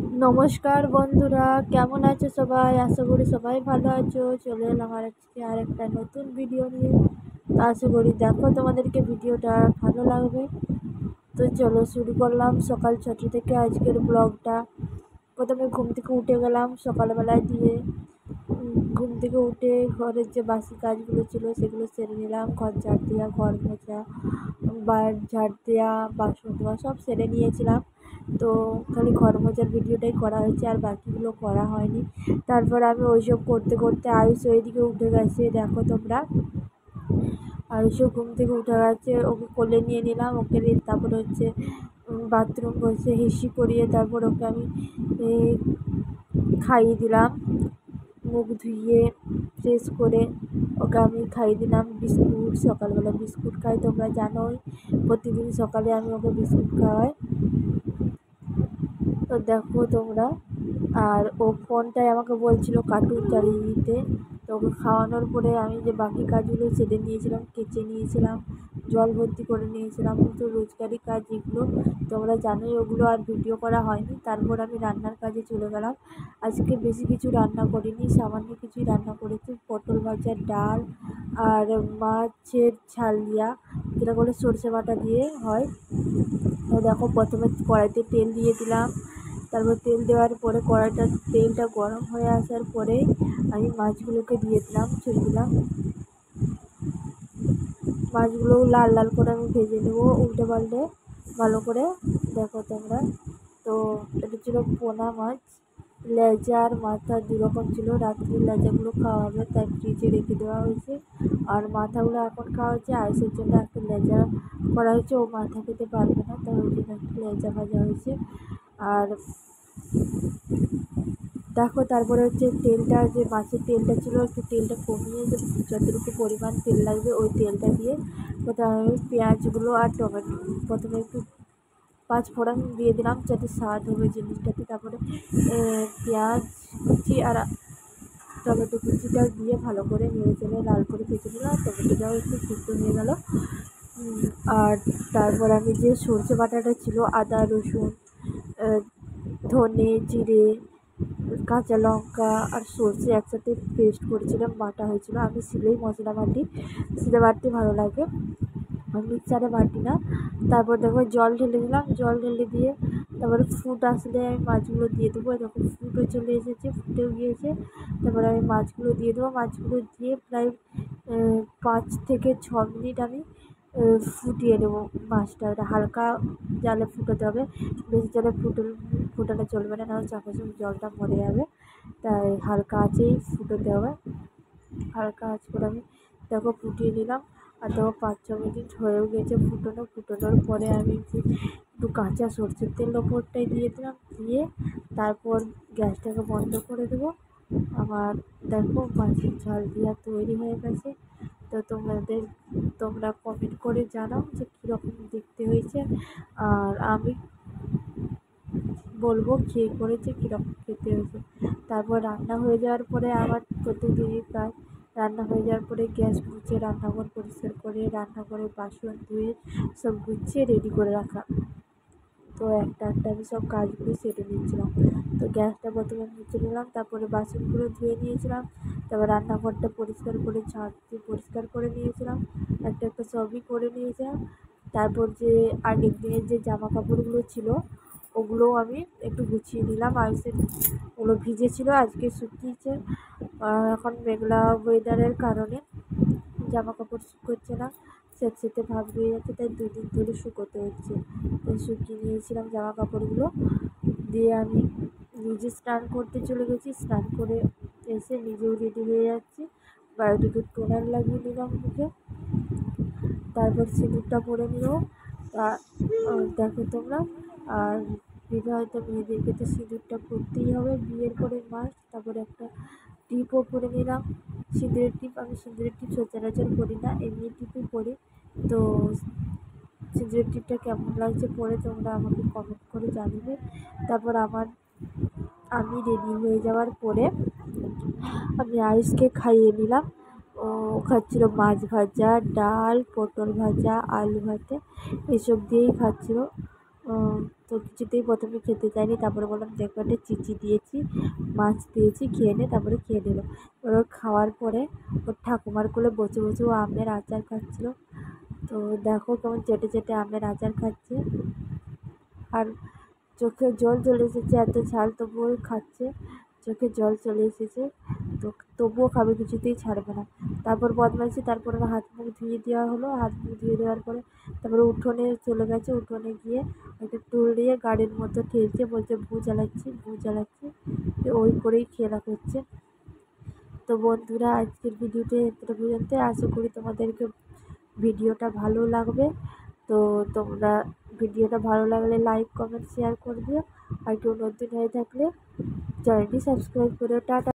নমস্কার বন্ধুরা, কেমন আছো সবাই? আশা করি সবাই ভালো আছো। চলে এলাম আজকে আর একটা নতুন ভিডিও নিয়ে। তো আশা করি দেখো তোমাদেরকে ভিডিওটা ভালো লাগবে। তো চলো শুরু করলাম সকাল 6টা থেকে আজকের ব্লগটা। প্রথমে ঘুম থেকে উঠে গেলাম সকালবেলায়, দিয়ে ঘুম থেকে উঠে ঘরের যে বাসি কাজগুলো ছিল সেগুলো সেরে নিলাম। ঘর ঝাড় দেওয়া, ঘর মোছা, বার ঝাড় দেওয়া, বাসন ধোয়া সব সেরে নিয়েছিলাম। তো খালি ঘর মোছার ভিডিওটাই করা হয়েছে, আর বাকিগুলো করা হয়নি। তারপর আমি ওইসব করতে করতে আয়ুষ ওইদিকে উঠে গেছে, দেখো তোমরা। আয়ুষও ঘুম থেকে উঠে গেছে, ওকে কোলে নিয়ে নিলাম। ওকে নিয়ে তারপরে হচ্ছে বাথরুম বসে হিসি করিয়ে তারপর ওকে আমি খাইয়ে দিলাম। মুখ ধুইয়ে ফ্রেশ করে ওকে আমি খাইয়ে দিলাম বিস্কুট। সকালবেলা বিস্কুট খাই, তোমরা জানোই প্রতিদিন সকালে আমি ওকে বিস্কুট খাওয়াই। তো দেখো তোমরা, আর ও ফোনটায় আমাকে বলছিল কার্টুন চালিয়ে দিতে। তো ওকে খাওয়ানোর পরে আমি যে বাকি কাজগুলো সেরে নিয়েছিলাম, কেচে নিয়েছিলাম, জল ভর্তি করে নিয়েছিলাম। তো রোজগারি কাজ যেগুলো তোমরা জানোই, ওগুলো আর ভিডিও করা হয়নি। তারপর আমি রান্নার কাজে চলে গেলাম। আজকে বেশি কিছু রান্না করিনি, সামান্য কিছুই রান্না করেছি। পটল ভাজা, ডাল আর মাছের ঝাল দিয়া, যেটা করে সর্ষে বাটা দিয়ে হয়। তো দেখো প্রথমে কড়াইতে তেল দিয়ে দিলাম। তারপর তেল দেওয়ার পরে তেলটা গরম হয়ে আসার পরে আমি মাছগুলোকে দিয়ে দিলাম, ছেড়ে দিলাম। মাছগুলো লাল লাল করে আমি ভেজে নেবো উল্টে পাল্টে ভালো করে। দেখো তোমরা, তো এটা ছিল পোনা মাছ। লেজা আর মাথা দুরকম ছিল। রাত্রে লেজাগুলো খাওয়া হবে তাই ফ্রিজে রেখে দেওয়া হয়েছে, আর মাথাগুলো এখন খাওয়া হচ্ছে। আইসের জন্য একটা লেজা করা হয়েছে, ও মাথা খেতে পারবে না, তাই ওই জন্য একটা লেজা ভাজা হয়েছে। আর দেখো তারপরে হচ্ছে তেলটা, যে মাছের তেলটা ছিল একটু তেলটা কমিয়ে যতটুকু পরিমাণ তেল লাগবে ওই তেলটা দিয়ে প্রথমে আমি পেঁয়াজগুলো আর টমেটো প্রথমে একটু পাঁচ ফোড়ন দিয়ে দিলাম যাতে স্বাদ হবে জিনিসটাতে। তারপরে পেঁয়াজ কুচি আর টমেটো কুচিটা দিয়ে ভালো করে নেড়ে চেড়ে লাল করে ভেজে নিলাম। টমেটোটাও একটু সিদ্ধ হয়ে গেল। আর তারপর আমি যে সরষে বাটাটা ছিল, আদা রসুন ধনে জিরে কাঁচা লঙ্কা আর সর্ষে একসাথে পেস্ট করেছিলাম, বাটা হয়েছিল। আমি শিলেই মশলা বাটি, শিলে বাটতে ভালো লাগে, মিক্সারে বাটি না। তারপর দেখো জল ঢেলে দিলাম, জল ঢেলে দিয়ে তারপরে ফুট আসলে আমি মাছগুলো দিয়ে দেবো। এরকম ফুটও চলে এসেছে, ফুটেও গিয়েছে। তারপরে আমি মাছগুলো দিয়ে দেবো। মাছগুলো দিয়ে প্রায় 5 থেকে 6 মিনিট আমি ফুটিয়ে নেবো মাছটা। এটা হালকা জালে ফুটাতে হবে, বেশি জলে ফুটানো চলবে না, নাহলে চাপাচুপ জলটা মরে যাবে। তাই হালকা আঁচেই ফুটোতে হবে। হালকা আঁচ করে আমি দেখো ফুটিয়ে নিলাম। আর দেখো 5-6 মিনিট হয়েও গেছে ফুটানোর পরে আমি একটু কাঁচা সরষের তেল ওপরটাই দিয়ে দিলাম, দিয়ে তারপর গ্যাসটাকে বন্ধ করে দেবো। আমার দেখো মাছের ঝাল দিয়া তৈরি হয়ে গেছে। তো তোমরা কমেন্ট করে জানাও যে কীরকম দেখতে হয়েছে, আর আমি বলবো খেয়ে করেছে কীরকম খেতে হয়েছে। তারপর রান্না হয়ে যাওয়ার পরে আমার প্রতিদিনই প্রায় রান্না হয়ে যাওয়ার পরে গ্যাস মুছে, রান্নাঘর পরিষ্কার করে, রান্নাঘরে বাসন ধুয়ে সব গুছিয়ে রেডি করে রাখা। তো একটা একটা আমি সব কাজগুলো সেরে নিয়েছিলাম। তো গ্যাসটা প্রথমে মুছে নিলাম, তারপরে বাসনগুলো ধুয়ে নিয়েছিলাম, তারপর রান্নাঘরটা পরিষ্কার করে ঝাঁট দিয়ে পরিষ্কার করে নিয়েছিলাম, একটা একটা সবই করে নিয়েছিলাম। তারপর যে আগের দিনের যে জামা কাপড়গুলো ছিল ওগুলোও আমি একটু গুছিয়ে নিলাম। আইসে ওগুলো ভিজেছিল, আজকে শুকিয়েছে। এখন মেঘলা ওয়েদারের কারণে জামা কাপড় শুকোচ্ছে না, স্যাঁতস্যাঁতে ভাব হয়ে যাচ্ছে, তাই 2 দিন ধরে শুকোতে হচ্ছে। তাই শুকিয়ে নিয়েছিলাম জামা কাপড়গুলো। দিয়ে আমি নিজে স্নান করতে চলে গেছি, স্নান করে এসে নিজেও রেডি হয়ে যাচ্ছি। বায়োটিকের টোনার লাগিয়ে নিলাম মুখে, তারপর সিঁদুরটা পরে নিল। তা দেখো তোমরা, আর বিবাহিত মেয়েদেরকে তো সিঁদুরটা পরতেই হবে, বিয়ের পরে মাস্ট। তারপরে একটা টিপও পরে নিলাম, সিঁদুরের টিপ। আমি সিঁদুরের টিপ সচরাচর পরি না, এমনি টিপই পরি। তো সিঁদুরের টিপটা কেমন লাগছে পরে তোমরা আমাকে কমেন্ট করে জানাবে। তারপর আমি রেডি হয়ে যাওয়ার পরে আমি আয়ুষকে খাইয়ে নিলাম। ও খাচ্ছিল মাছ ভাজা, ডাল, পটল ভাজা, আলু ভাতে, এসব দিয়েই খাচ্ছিল। তো কিছুতেই প্রথমে খেতে চায়নি। তারপরে বললাম দেখো একটা চিচি দিয়েছি, মাছ দিয়েছি, খেয়ে নে। তারপরে খেয়ে নিল। ওর খাওয়ার পরে ওর ঠাকুমার কোলে বসে বসে ও আমের আচার খাচ্ছিল। তো দেখো কেমন চেটে চেটে আমের আচার খাচ্ছে, আর চোখে জল চলে এসেছে, এত ঝাল তবুও খাচ্ছে, চোখে জল চলে এসেছে। তো তবুও খাবে, কিছুতেই ছাড়বে না। তারপর বদমাইশি, তারপর ওর হাত মুখ ধুয়ে দেওয়া হলো। হাত মুখ ধুয়ে দেওয়ার পরে তারপরে উঠোনে চলে গেছে। উঠোনে গিয়ে একটা টুল দিয়ে গাড়ির মতো ঠেলছে, বলছে ভু জ্বালাচ্ছি, ভু জ্বালাচ্ছি। ওই করেই খেলা করছে। তো বন্ধুরা, আজকের ভিডিওটা এতটা পর্যন্ত। আশা করি তোমাদেরকে ভিডিওটা ভালো লাগবে। তো তোমরা ভিডিওটা ভালো লাগলে লাইক কমেন্ট শেয়ার করে দিও। আর কেউ নতুন হয়ে থাকলে চ্যানেলটি সাবস্ক্রাইব করে টাটা।